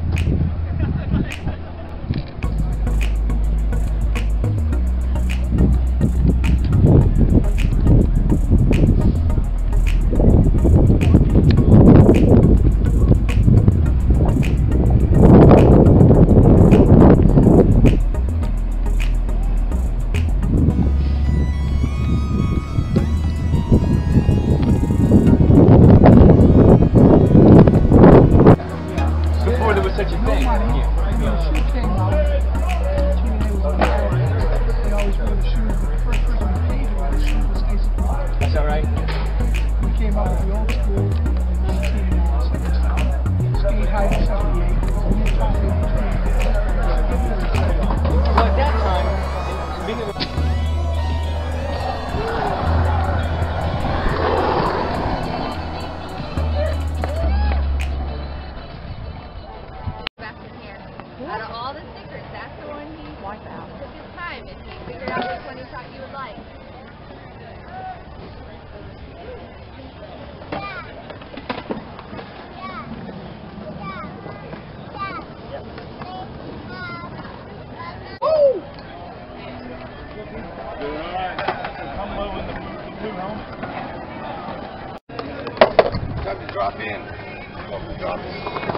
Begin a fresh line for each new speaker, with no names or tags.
Out of all the stickers, that's the one he took his time and he figured out which one he thought you would like.
Time to drop in. Drop in.